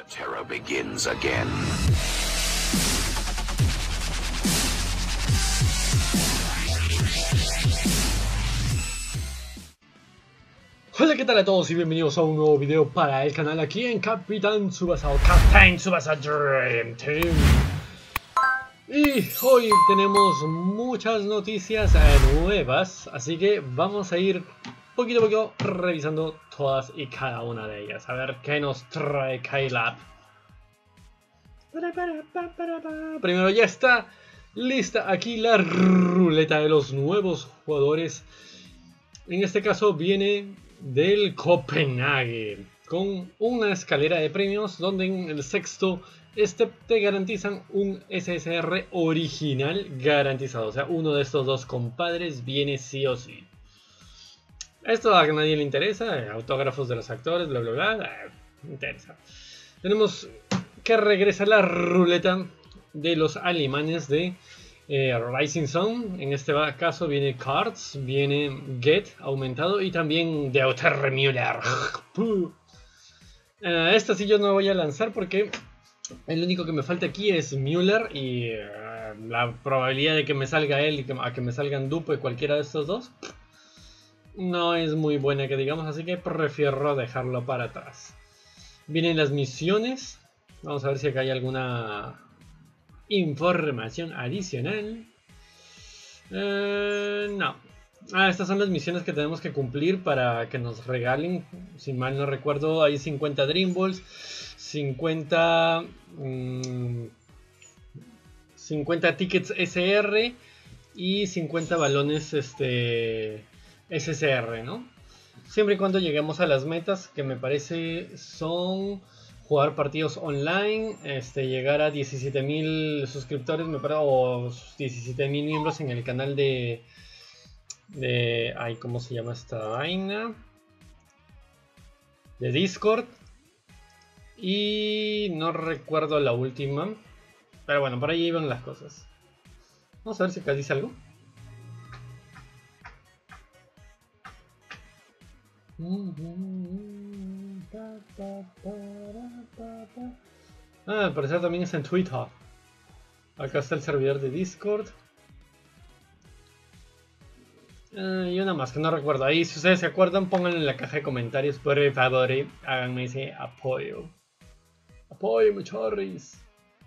terror begins again. Hola, ¿qué tal a todos y bienvenidos a un nuevo video para el canal aquí en Capitán Tsubasa o Captain Tsubasa Dream Team. Y hoy tenemos muchas noticias nuevas, así que vamos a ir poquito a poquito revisando todas y cada una de ellas. A ver qué nos trae Kylab. Primero ya está lista aquí la ruleta de los nuevos jugadores. En este caso viene del Copenhague, con una escalera de premios donde en el sexto step te garantizan un SSR original garantizado. O sea, uno de estos dos compadres viene sí o sí. Esto a nadie le interesa, autógrafos de los actores, bla bla bla, interesa. Tenemos que regresa la ruleta de los alemanes de Rising Sun. En este caso viene Cards, viene Get aumentado y también Deuter Müller. Esta sí yo no voy a lanzar porque el único que me falta aquí es Müller y la probabilidad de que me salga él y a que me salgan Dupe cualquiera de estos dos no es muy buena que digamos, así que prefiero dejarlo para atrás. Vienen las misiones, vamos a ver si acá hay alguna información adicional. No. Estas son las misiones que tenemos que cumplir para que nos regalen. Si mal no recuerdo, hay 50 Dream Balls, 50 tickets SR y 50 balones SSR, ¿no? Siempre y cuando lleguemos a las metas, que me parece son jugar partidos online, llegar a 17.000 suscriptores, me parece, o 17.000 miembros en el canal de ay, ¿cómo se llama esta vaina? De Discord. Y no recuerdo la última, pero bueno, por ahí iban las cosas. Vamos a ver si acá dice algo. Al parecer también es en Twitter. Acá está el servidor de Discord. Y una más que no recuerdo. Ahí, si ustedes se acuerdan, pónganlo en la caja de comentarios, por favor. Háganme ese apoyo. Apoyo, muchachos.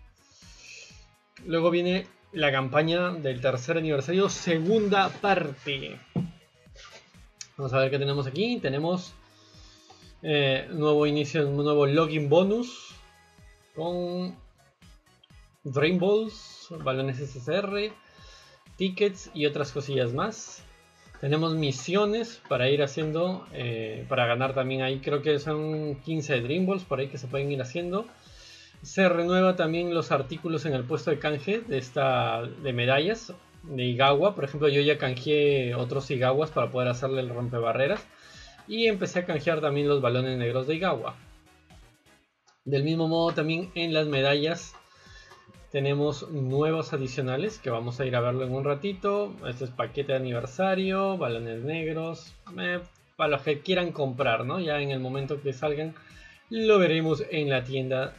Luego viene la campaña del tercer aniversario, segunda parte. Vamos a ver qué tenemos aquí. Tenemos nuevo inicio, un nuevo login bonus con Dream Balls, balones SSR, tickets y otras cosillas más. Tenemos misiones para ir haciendo, para ganar también ahí. Creo que son 15 Dream Balls por ahí que se pueden ir haciendo. Se renueva también los artículos en el puesto de canje de medallas de Igawa. Por ejemplo, yo ya canjeé otros Igawas para poder hacerle el rompebarreras. Y empecé a canjear también los balones negros de Igawa. Del mismo modo también en las medallas tenemos nuevos adicionales que vamos a ir a verlo en un ratito. Este es paquete de aniversario, balones negros, para los que quieran comprar, ¿no? Ya en el momento que salgan lo veremos en la tienda.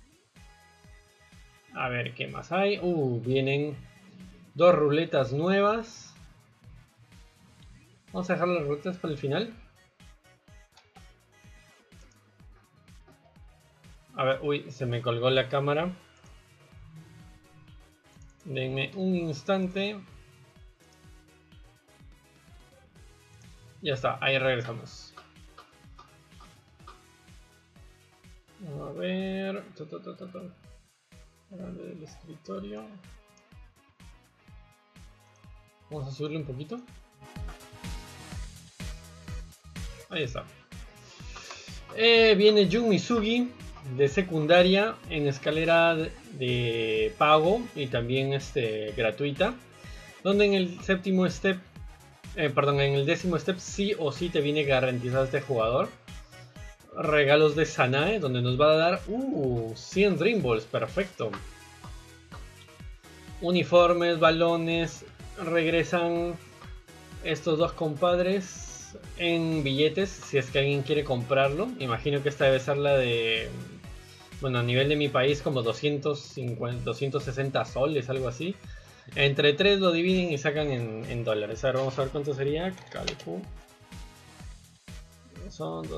A ver qué más hay. Vienen dos ruletas nuevas. Vamos a dejar las ruletas para el final. A ver, se me colgó la cámara. Denme un instante. Ya está, ahí regresamos. A ver. El escritorio. Vamos a subirle un poquito. Ahí está. Viene Jun Misugi de secundaria en escalera de pago y también gratuita, donde en el séptimo step, en el décimo step sí o sí te viene garantizado este jugador. Regalos de Sanae, donde nos va a dar 100 Dream Balls, perfecto. Uniformes, balones, regresan estos dos compadres en billetes, si es que alguien quiere comprarlo. Imagino que esta debe ser la de bueno, a nivel de mi país como 250, 260 soles, algo así. Entre 3 lo dividen y sacan en dólares. A ver, vamos a ver cuánto sería. Calcu. Son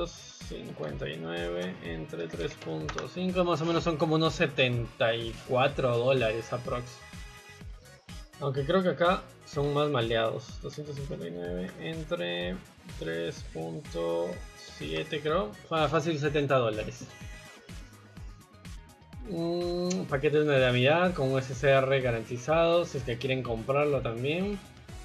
259 entre 3.5, más o menos son como unos 74 dólares aprox. Aunque creo que acá son más maleados. 259 entre 3.7 creo. Fácil 70 dólares. Paquetes de Navidad con un SSR garantizado, si es que quieren comprarlo también.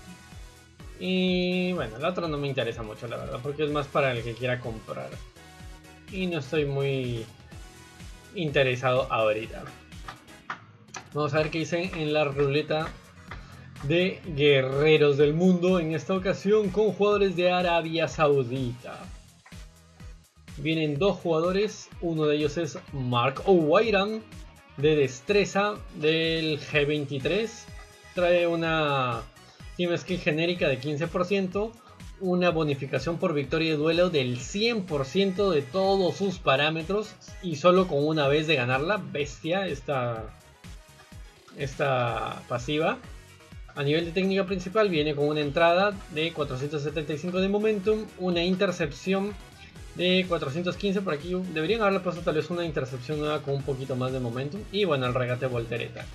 Y bueno, el otro no me interesa mucho la verdad, porque es más para el que quiera comprar. Y no estoy muy interesado ahorita. Vamos a ver qué hice en la ruleta de guerreros del mundo, en esta ocasión con jugadores de Arabia Saudita. Vienen dos jugadores, uno de ellos es Mark O'Wairan de destreza del G23. Trae una Team Skill genérica de 15%, una bonificación por victoria de duelo del 100% de todos sus parámetros y solo con una vez de ganarla. Bestia esta pasiva. A nivel de técnica principal viene con una entrada de 475 de momentum, una intercepción de 415, por aquí deberían haberle puesto tal vez una intercepción nueva con un poquito más de momentum, y bueno, el regate voltereta.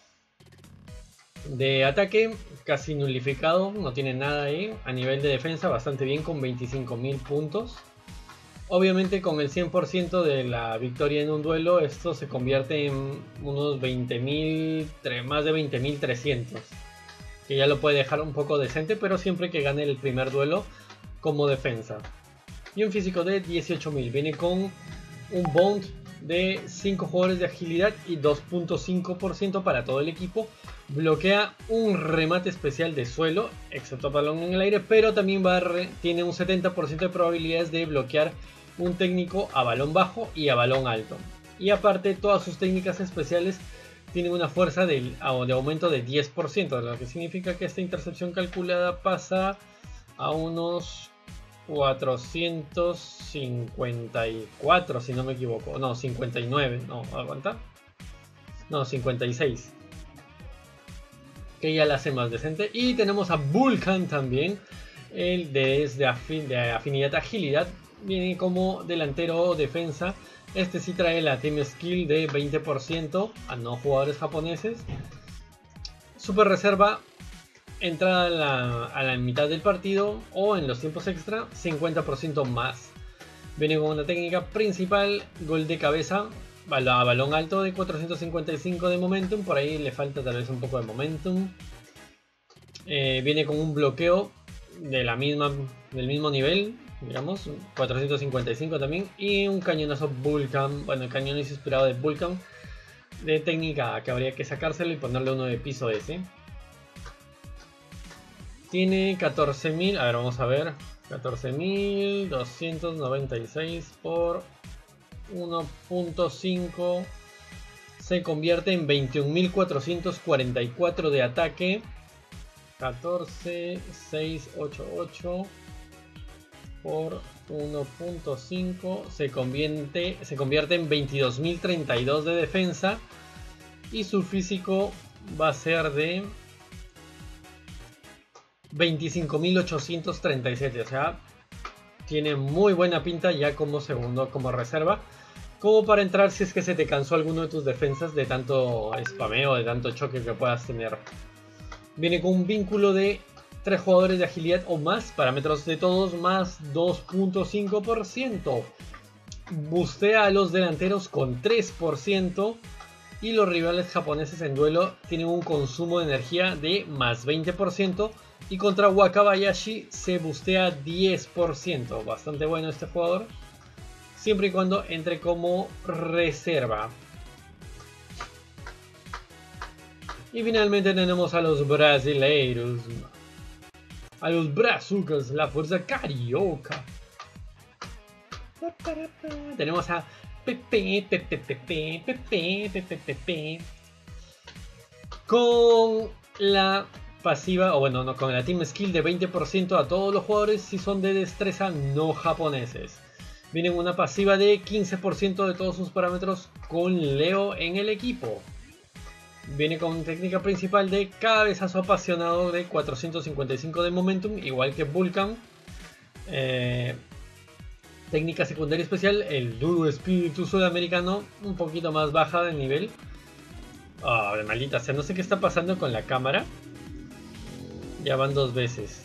De ataque casi nulificado, no tiene nada ahí. A nivel de defensa bastante bien con 25.000 puntos. Obviamente con el 100% de la victoria en un duelo, esto se convierte en unos 20.000, más de 20.300, que ya lo puede dejar un poco decente, pero siempre que gane el primer duelo como defensa. Y un físico de 18.000, viene con un bond de 5 jugadores de agilidad y 2.5% para todo el equipo. Bloquea un remate especial de suelo, excepto balón en el aire, pero también tiene un 70% de probabilidades de bloquear un técnico a balón bajo y a balón alto. Y aparte, todas sus técnicas especiales tienen una fuerza de aumento de 10%, lo que significa que esta intercepción calculada pasa a unos 454, si no me equivoco. No, 59. No, aguanta. No, 56. Que ya la hace más decente. Y tenemos a Vulcan también. El de afinidad agilidad. Viene como delantero o defensa. Este sí trae la Team Skill de 20% a no jugadores japoneses. Super reserva. Entrada a la mitad del partido o en los tiempos extra, 50% más. Viene con una técnica principal, gol de cabeza a balón alto de 455 de momentum. Por ahí le falta tal vez un poco de momentum. Viene con un bloqueo del mismo nivel, digamos, 455 también. Y un cañonazo Vulcan, bueno, el cañón es inspirado de Vulcan, de técnica que habría que sacárselo y ponerle uno de piso ese. Tiene 14.000, a ver, vamos a ver, 14.296 por 1.5 se convierte en 21.444 de ataque. 14.688 por 1.5 se convierte en 22.032 de defensa. Y su físico va a ser de 25.837, o sea, tiene muy buena pinta ya como segundo, como reserva, como para entrar si es que se te cansó alguno de tus defensas de tanto spameo, de tanto choque que puedas tener. Viene con un vínculo de 3 jugadores de agilidad o más, parámetros de todos más 2.5%. Bustea a los delanteros con 3%. Y los rivales japoneses en duelo tienen un consumo de energía de más 20%. Y contra Wakabayashi se bustea 10%. Bastante bueno este jugador, siempre y cuando entre como reserva. Y finalmente tenemos a los brasileiros, a los brazucas, la fuerza carioca. Tenemos a Pepe con la pasiva, o bueno, no, con la Team Skill de 20% a todos los jugadores si son de destreza no japoneses. Viene con una pasiva de 15% de todos sus parámetros con Leo en el equipo. Viene con técnica principal de cabezazo apasionado de 455 de momentum, igual que Vulcan. Técnica secundaria especial, el duro espíritu sudamericano, un poquito más baja de nivel. Oh, de maldita sea, no sé qué está pasando con la cámara. Ya van 2 veces.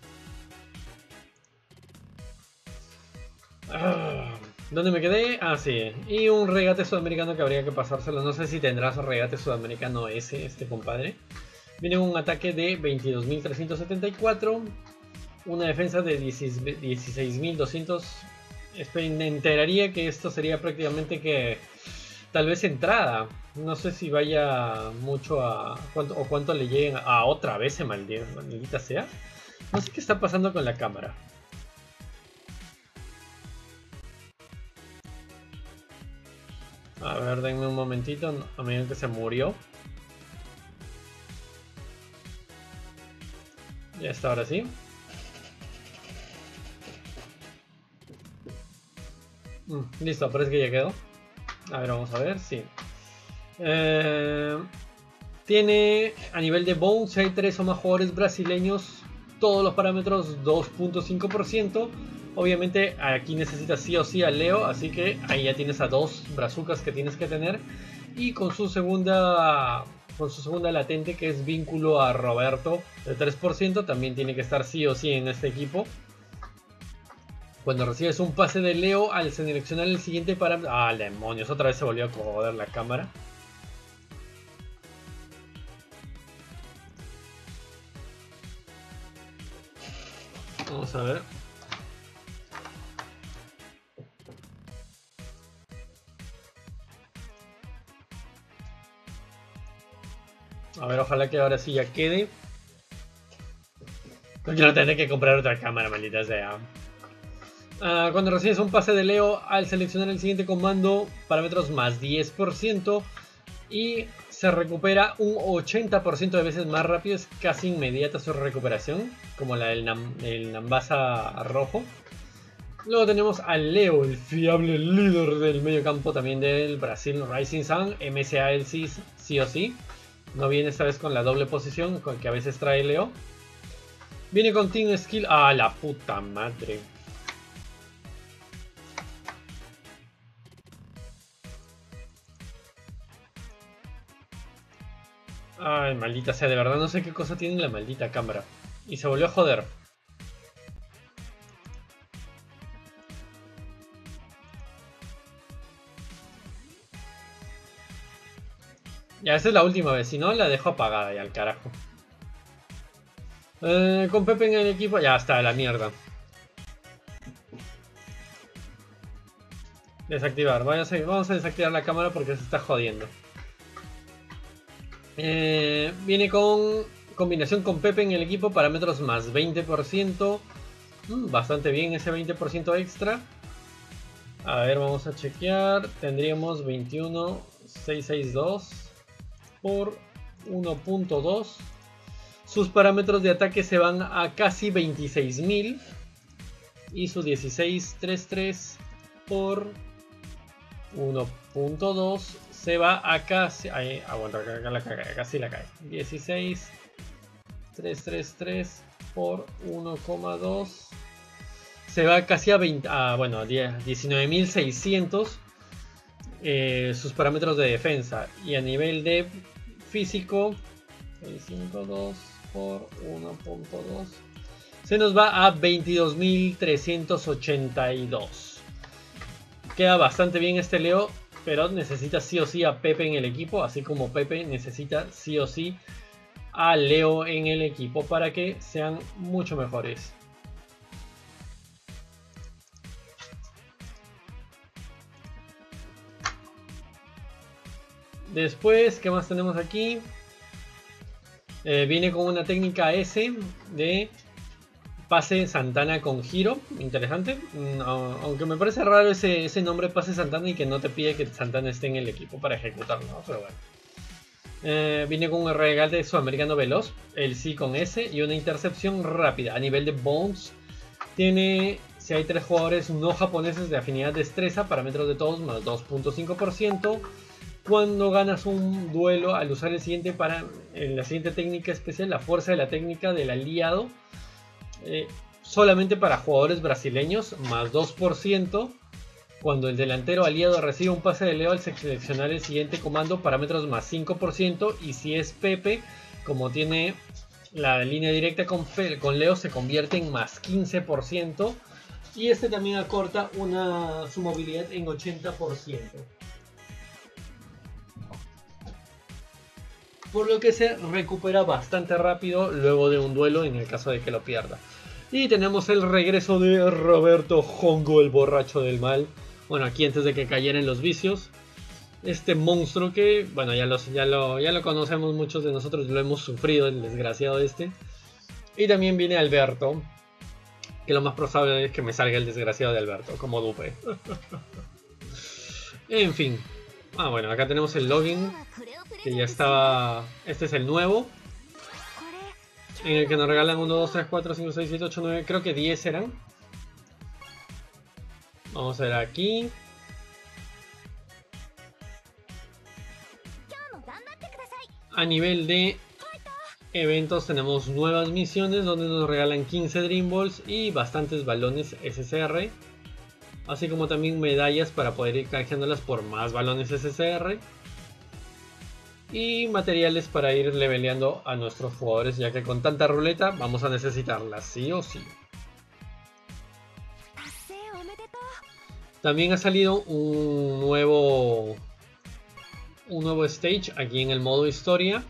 ¿Dónde me quedé? Ah, sí. Y un regate sudamericano que habría que pasárselo. No sé si tendrá su regate sudamericano ese, este compadre. Viene un ataque de 22.374. Una defensa de 16.200. Me enteraría que esto sería prácticamente que tal vez entrada. No sé si vaya mucho a cuánto le lleguen a otra vez se maldita sea. No sé qué está pasando con la cámara. A ver, denme un momentito, a medida que se murió. Ya está, ahora sí. Listo, parece que ya quedó. A ver, vamos a ver, sí. Tiene a nivel de Bones, si hay 3 o más jugadores brasileños, todos los parámetros 2.5%. Obviamente aquí necesitas sí o sí a Leo, así que ahí ya tienes a 2 brazucas que tienes que tener. Y con su segunda latente, que es vínculo a Roberto de 3%, también tiene que estar sí o sí en este equipo. Cuando recibes un pase de Leo, al seleccionar el siguiente parámetro... ¡Ah, demonios! Otra vez se volvió a joder la cámara. Vamos a ver. A ver, ojalá que ahora sí ya quede. No quiero tener que comprar otra cámara, maldita sea. Cuando recibes un pase de Leo, al seleccionar el siguiente comando, parámetros más 10%. Y se recupera un 80% de veces más rápido. Es casi inmediata su recuperación, como la del Nambasa rojo. Luego tenemos a Leo, el fiable líder del medio campo también del Brasil Rising Sun. MSA el sí o sí. No viene esta vez con la doble posición con que a veces trae Leo. Viene con Team Skill. ¡Ah, la puta madre! Ay, maldita sea, de verdad no sé qué cosa tiene la maldita cámara. Y se volvió a joder. Ya, esta es la última vez, si no la dejo apagada ya al carajo. Con Pepe en el equipo, ya está, la mierda. Desactivar, vamos a desactivar la cámara porque se está jodiendo. Viene con combinación con Pepe en el equipo, parámetros más 20%. Bastante bien ese 20% extra. A ver, vamos a chequear. Tendríamos 21.662 por 1.2. Sus parámetros de ataque se van a casi 26.000. Y su 16.33 por 1.2 se va a casi... aguanta, casi la cae. 16.333 por 1.2 se va casi a 20, bueno, 19.600 sus parámetros de defensa. Y a nivel de físico, 652 por 1.2 se nos va a 22.382. Queda bastante bien este Leo, pero necesita sí o sí a Pepe en el equipo, así como Pepe necesita sí o sí a Leo en el equipo para que sean mucho mejores. Después, ¿qué más tenemos aquí? Viene con una técnica S de pase Santana con giro. Interesante. Aunque me parece raro ese nombre, pase Santana, y que no te pide que Santana esté en el equipo para ejecutarlo, ¿no? Pero bueno. Viene con un regate sudamericano veloz, el sí con S, y una intercepción rápida. A nivel de Bones, tiene si hay 3 jugadores no japoneses de afinidad destreza, parámetros de todos más 2.5%. Cuando ganas un duelo al usar el siguiente en la siguiente técnica especial, la fuerza de la técnica del aliado, solamente para jugadores brasileños, más 2%. Cuando el delantero aliado recibe un pase de Leo al seleccionar el siguiente comando, parámetros más 5%. Y si es Pepe, como tiene la línea directa con Leo, se convierte en más 15%. Y este también acorta su movilidad en 80%. Por lo que se recupera bastante rápido luego de un duelo en el caso de que lo pierda. Y tenemos el regreso de Roberto Hongo, el borracho del mal. Bueno, aquí antes de que cayera en los vicios. Este monstruo que, bueno, ya lo conocemos, muchos de nosotros lo hemos sufrido, el desgraciado este. Y también viene Alberto, que lo más probable es que me salga el desgraciado de Alberto, como dupe. En fin. Bueno, acá tenemos el login, que ya estaba. Este es el nuevo, en el que nos regalan 1, 2, 3, 4, 5, 6, 7, 8, 9, creo que 10 eran. Vamos a ver aquí. A nivel de eventos tenemos nuevas misiones donde nos regalan 15 Dream Balls y bastantes balones SSR. Así como también medallas para poder ir canjeándolas por más balones SSR. Y materiales para ir leveleando a nuestros jugadores, ya que con tanta ruleta vamos a necesitarlas sí o sí. También ha salido un nuevo stage aquí en el modo historia.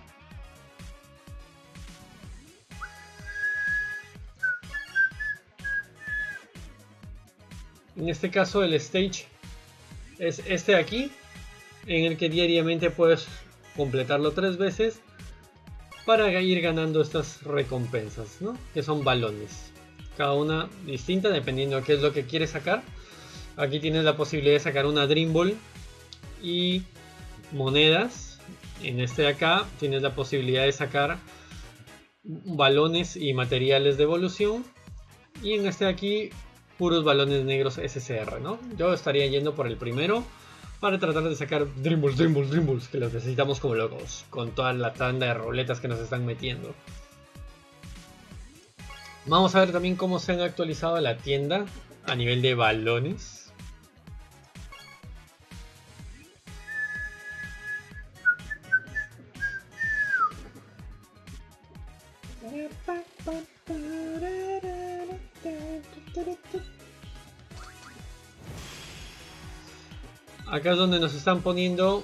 En este caso el stage es este de aquí, en el que diariamente puedes completarlo 3 veces para ir ganando estas recompensas, ¿no? Que son balones, cada una distinta dependiendo de qué es lo que quieres sacar. Aquí tienes la posibilidad de sacar una Dream Ball y monedas. En este de acá tienes la posibilidad de sacar balones y materiales de evolución. Y en este de aquí puros balones negros SSR, ¿no? Yo estaría yendo por el primero para tratar de sacar Dream Balls, que los necesitamos como locos con toda la tanda de ruletas que nos están metiendo. Vamos a ver también cómo se han actualizado la tienda a nivel de balones. Acá es donde nos están poniendo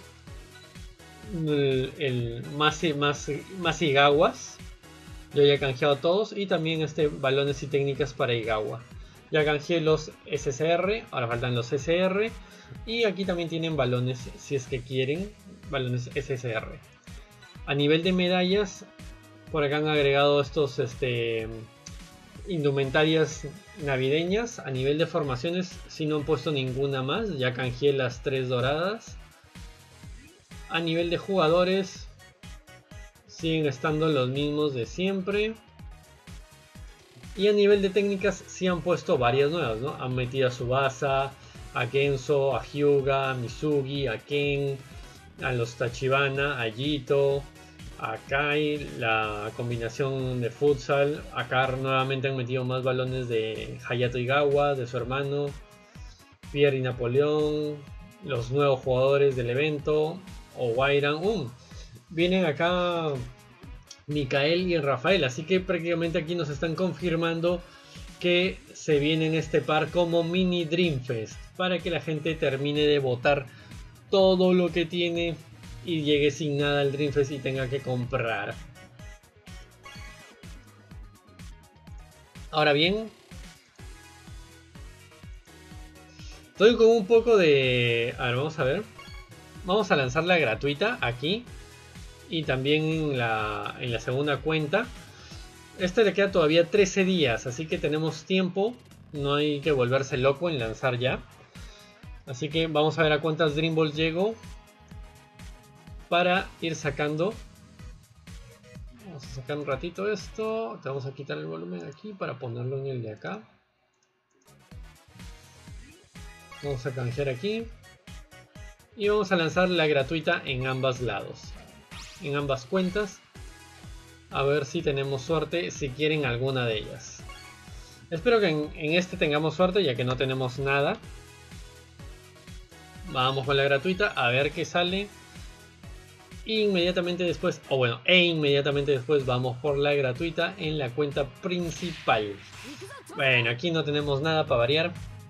el más Igawas. Yo ya he canjeado todos y también balones y técnicas para Igawa. Ya canjeé los SSR, ahora faltan los SR. Y aquí también tienen balones si es que quieren, balones SSR. A nivel de medallas, por acá han agregado estos indumentarias navideñas. A nivel de formaciones, si no han puesto ninguna más, ya canjeé las 3 doradas. A nivel de jugadores, siguen estando los mismos de siempre. Y a nivel de técnicas, sí han puesto varias nuevas, ¿no? Han metido a Tsubasa, a Genso, a Hyuga, a Misugi, a Ken, a los Tachibana, a Jito, a Kai, la combinación de futsal. Acá nuevamente han metido más balones de Hayato Igawa, de su hermano, Pierre y Napoleón, los nuevos jugadores del evento, Owairan. Vienen acá Mikael y Rafael, así que prácticamente aquí nos están confirmando que se viene en este par como mini Dreamfest, para que la gente termine de botar todo lo que tiene y llegue sin nada al Dreamfest y tenga que comprar. Ahora bien, estoy con un poco de... A ver, vamos a ver. Vamos a lanzarla gratuita aquí y también en la segunda cuenta. Este le queda todavía 13 días, así que tenemos tiempo. No hay que volverse loco en lanzar ya. Así que vamos a ver a cuántas Dream Balls llego para ir sacando. Vamos a sacar un ratito esto. Te vamos a quitar el volumen aquí para ponerlo en el de acá. Vamos a canjear aquí. Y vamos a lanzar la gratuita en ambos lados. En ambas cuentas. A ver si tenemos suerte, si quieren alguna de ellas. Espero que en este tengamos suerte, ya que no tenemos nada. Vamos con la gratuita, a ver qué sale. Inmediatamente después, inmediatamente después vamos por la gratuita en la cuenta principal. Bueno, aquí no tenemos nada para variar.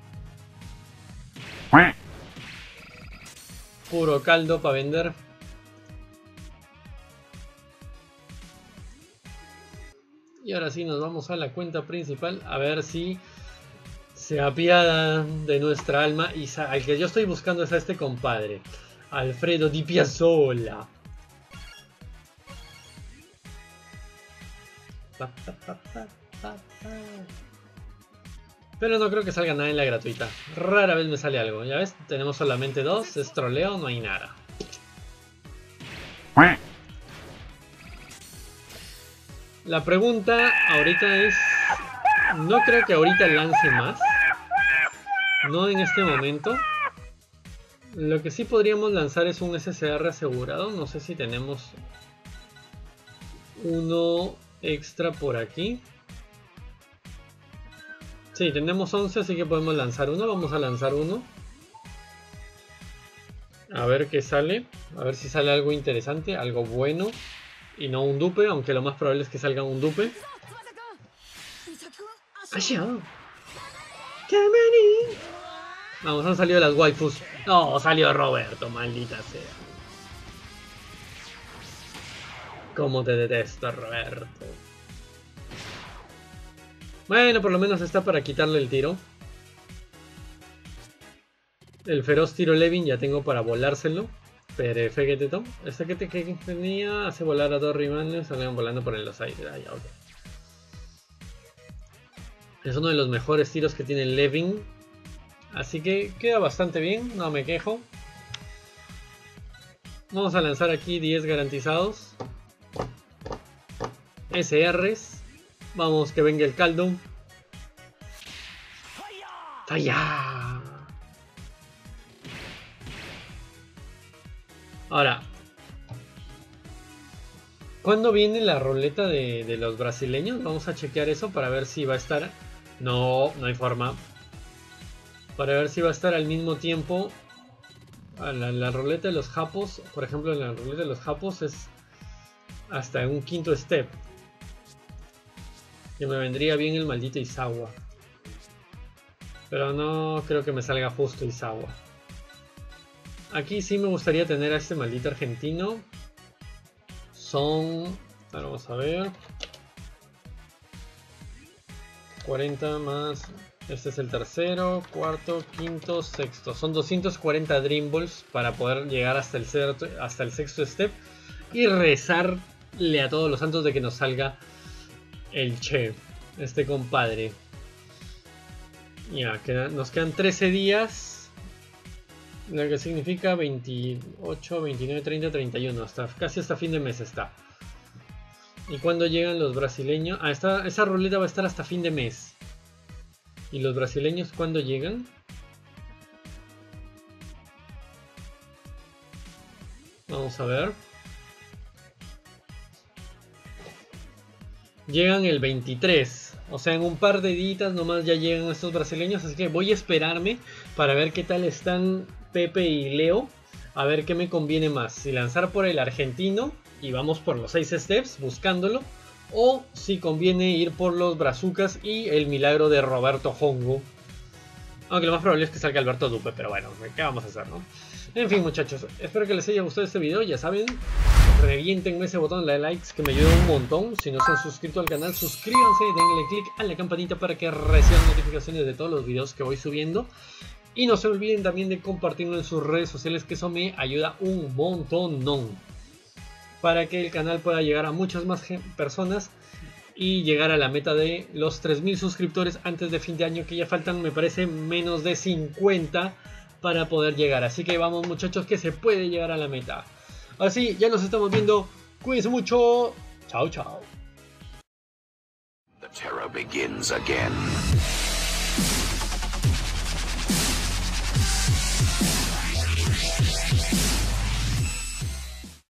Puro caldo para vender. Y ahora sí nos vamos a la cuenta principal a ver si se apiada de nuestra alma. Y al que yo estoy buscando es a este compadre, Alfredo Di Piazzolla. Pero no creo que salga nada en la gratuita. Rara vez me sale algo. Ya ves, tenemos solamente dos. Es troleo, no hay nada. La pregunta ahorita es... No creo que ahorita lance más. No en este momento. Lo que sí podríamos lanzar es un SSR asegurado. No sé si tenemos uno extra por aquí. Sí, tenemos 11, así que podemos lanzar uno. Vamos a lanzar uno. A ver qué sale. A ver si sale algo interesante, algo bueno. Y no un dupe, aunque lo más probable es que salga un dupe. Vamos, han salido las waifus. No, salió Roberto, maldita sea. Cómo te detesto, Roberto. Bueno, por lo menos está para quitarle el tiro. El feroz tiro Levin ya tengo para volárselo. Perfecto. Este que tenía hace volar a dos rimanes, salgan volando por los aires. Ah, ya, okay. Es uno de los mejores tiros que tiene Levin. Así que queda bastante bien, no me quejo. Vamos a lanzar aquí 10 garantizados. SRs. Vamos, que venga el caldo. ¡Falla! Ahora, ¿cuándo viene la ruleta de los brasileños? Vamos a chequear eso para ver si va a estar... No, no hay forma. Para ver si va a estar al mismo tiempo. La ruleta de los japos, por ejemplo, en la ruleta de los japos es hasta un quinto step. Que me vendría bien el maldito Izawa. Pero no creo que me salga justo Izawa. Aquí sí me gustaría tener a este maldito argentino. Son... Vamos a ver. 40 más... Este es el tercero, cuarto, quinto, sexto. Son 240 Dream Balls para poder llegar hasta el sexto step. Y rezarle a todos los santos de que nos salga el Che, este compadre. Ya, nos quedan 13 días. Lo que significa 28, 29, 30, 31. Casi hasta fin de mes está. ¿Y cuándo llegan los brasileños? Ah, esa ruleta va a estar hasta fin de mes. ¿Y los brasileños cuándo llegan? Vamos a ver. Llegan el 23. O sea, en un par de días nomás ya llegan estos brasileños. Así que voy a esperarme para ver qué tal están Pepe y Leo. A ver qué me conviene más. Si lanzar por el argentino y vamos por los 6 steps buscándolo. O si conviene ir por los brazucas y el milagro de Roberto Hongo. Aunque lo más probable es que salga Alberto Dupe. Pero bueno, ¿qué vamos a hacer, no? En fin, muchachos, espero que les haya gustado este video. Ya saben, revienten ese botón de likes que me ayuda un montón. Si no se han suscrito al canal, suscríbanse y denle click a la campanita para que reciban notificaciones de todos los videos que voy subiendo. Y no se olviden también de compartirlo en sus redes sociales, que eso me ayuda un montón, para que el canal pueda llegar a muchas más personas y llegar a la meta de los 3000 suscriptores antes de fin de año, que ya faltan, me parece, menos de 50 para poder llegar. Así que vamos, muchachos, que se puede llegar a la meta. Así, ya nos estamos viendo. Cuídense mucho. Chao, chao. The terror begins again.